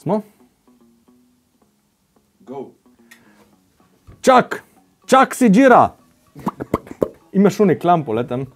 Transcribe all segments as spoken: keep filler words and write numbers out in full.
Smo? Go. Čak! Čak si džira! Imaš unik lampo, letem.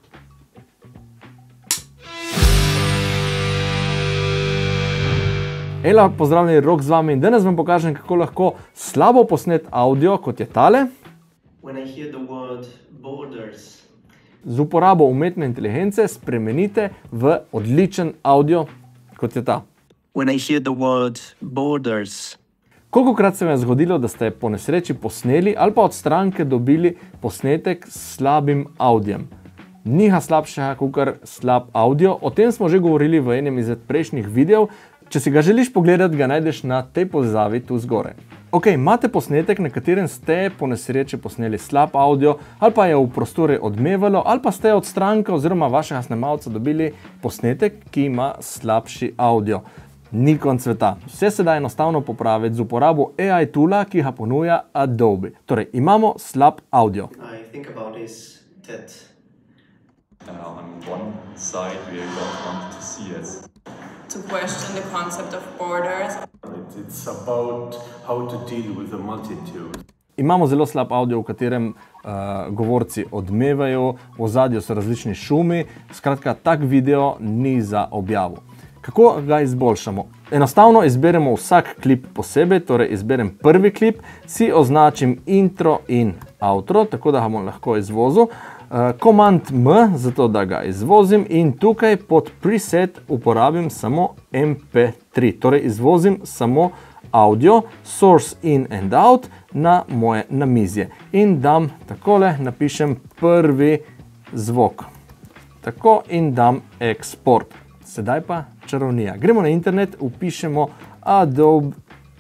Ela, pozdravljeni, Rok z vami in danes vam pokažem, kako lahko slabo posnet audio, kot je tale, When I hear the word borders, z uporabo umetne inteligence spremenite v odličen audio, kot je ta. when I hear the word borders, Kolikokrat se vam je zgodilo, da ste po nesreči posneli ali pa od stranke dobili posnetek s slabim audijem? Niha slabšega kakor slab audio. O tem smo že govorili v enem izmed prejšnjih videov. Če si ga želiš pogledati, ga najdeš na tej povezavi tu zgore. Ok, imate posnetek, na katerem ste po nesreči posneli slab audio, ali pa je v prostoru odmevalo, ali pa ste od stranke oziroma vašega snemalca dobili posnetek, ki ima slabši audio. Ni konc sveta. Vse se da enostavno popraviti z uporabo A I toola, ki ga ponuja Adobe. Torej, imamo slab audio. I think about is that Uh, on one side, we don't want to see it. To question the concept of borders. It's about how to deal with a multitude. Imamo zelo slab audio, v katerem uh, govorci odmevajo, v ozadju so različni šumi. Skratka, tak video ni za objavo. Kako ga izboljšamo? Enostavno izberemo vsak klip posebej, torej izberem prvi klip, si označim intro in outro, tako da ga bom lahko izvozil. Uh, Command M, zato da ga izvozim, in tukaj pod preset uporabim samo M P tri, torej izvozim samo audio, source in and out na moje namizje. In dam takole, napišem prvi zvok. Tako in dam export. Sedaj pa čarovnija. Gremo na internet, upišemo Adobe,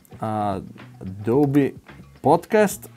Adobe Podcast,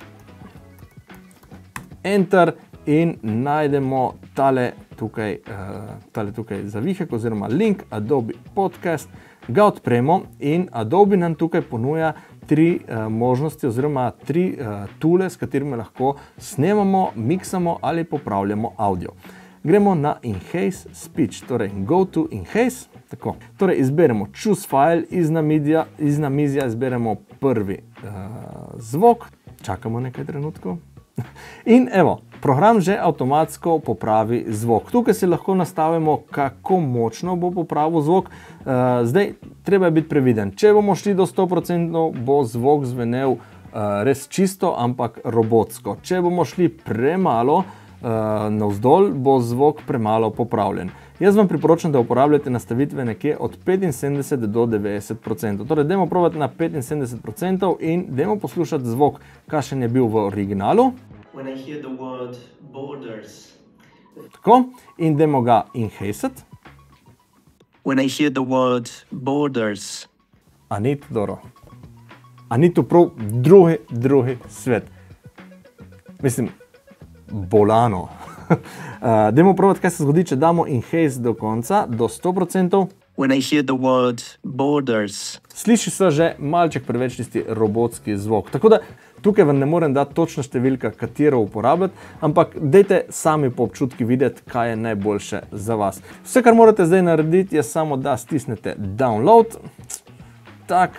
Enter in najdemo tale tukaj, tale tukaj zavihek oziroma link Adobe Podcast, ga odpremo in Adobe nam tukaj ponuja tri možnosti oziroma tri toole, s katerimi lahko snemamo, miksamo ali popravljamo audio. Gremo na Enhance Speech, torej go to Enhance, tako. Torej izberemo Choose File, iz namizja, iz namizja izberemo prvi uh, zvok, čakamo nekaj trenutkov in evo, program že avtomatsko popravi zvok. Tukaj si lahko nastavimo, kako močno bo popravil zvok. Uh, zdaj, treba je biti previden. Če bomo šli do sto procentov, bo zvok zvenel uh, res čisto, ampak robotsko. Če bomo šli premalo, Uh, navzdol, bo zvok premalo popravljen. Jaz vam priporočam, da uporabljate nastavitve nekje od petinsedemdeset do devetdeset procentov. Torej, dajmo probati na petinsedemdeset procentov in dajmo poslušati zvok, kakšen je bil v originalu. when I hear the word borders, Tako, in dajmo ga enhancati. when I hear the word borders, A ni to dobro? A ni to prav drugi, drugi svet? Mislim, bolano. uh, dajmo probati, kaj se zgodi, če damo enhance do konca, do sto procentov. when I hear the word borders, Sliši se že malček preveč tisti robotski zvok. Tako da tukaj vam ne morem dati točna številka, katero uporabljati, ampak dajte sami po občutki videti, kaj je najboljše za vas. Vse, kar morate zdaj narediti, je samo, da stisnete download. Tak,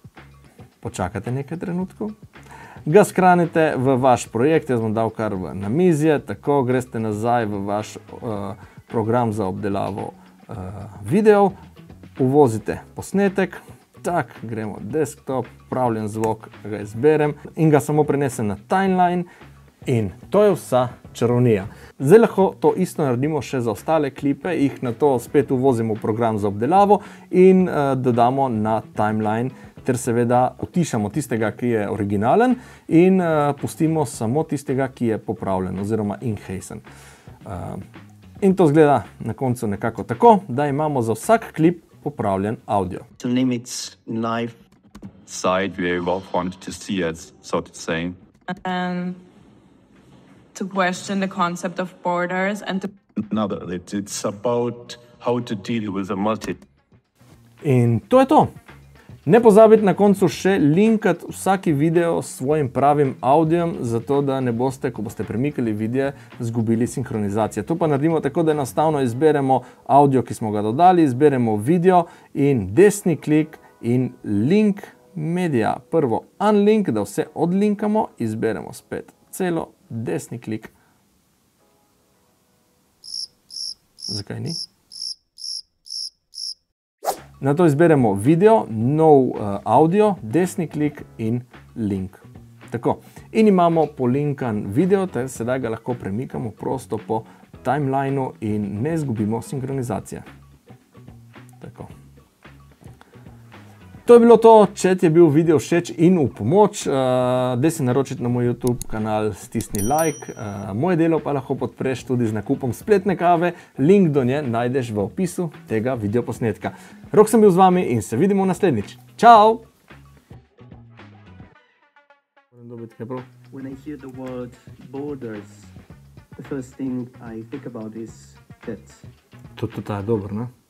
počakate nekaj trenutkov. Ga skranite v vaš projekt, jaz bom dal kar v namizje, tako greste nazaj v vaš uh, program za obdelavo uh, videov, uvozite posnetek, tak, gremo desktop, pravljen zvok, ga izberem in ga samo prenesem na timeline in to je vsa čarovnija. Zdaj lahko to isto naredimo še za ostale klipe, jih na to spet uvozimo v program za obdelavo in uh, dodamo na timeline, ter seveda utišamo tistega, ki je originalen in uh, pustimo samo tistega, ki je popravljen oziroma enhancen. Uh, in to zgleda na koncu nekako tako, da imamo za vsak klip popravljen audio. to limit life, Side, we both want to see it, so to say. And to question the concept of borders and to Another, it's, it's about how to deal with a multitude. In to je to. Ne pozabite na koncu še linkati vsaki video s svojim pravim audijem, zato da ne boste, ko boste premikali videe, zgubili sinhronizacije. To pa naredimo tako, da enostavno izberemo audio, ki smo ga dodali, izberemo video in desni klik in link medija. Prvo unlink, da vse odlinkamo, izberemo spet celo, desni klik. Zakaj ni? Na to izberemo video, nov uh, audio, desni klik in link. Tako. In imamo polinkan video, ter sedaj ga lahko premikamo prosto po timelineu in ne izgubimo sinhronizacije. Tako. To je bilo to, če ti je bil video všeč in v pomoč, uh, daj se naročiti na moj YouTube kanal, stisni like, uh, moje delo pa lahko podpreš tudi z nakupom spletne kave, link do nje najdeš v opisu tega videoposnetka. Rok sem bil z vami in se vidimo naslednjič. Čau! When I hear the word borders, the first thing I think about is pets. To, to ta je dober, ne?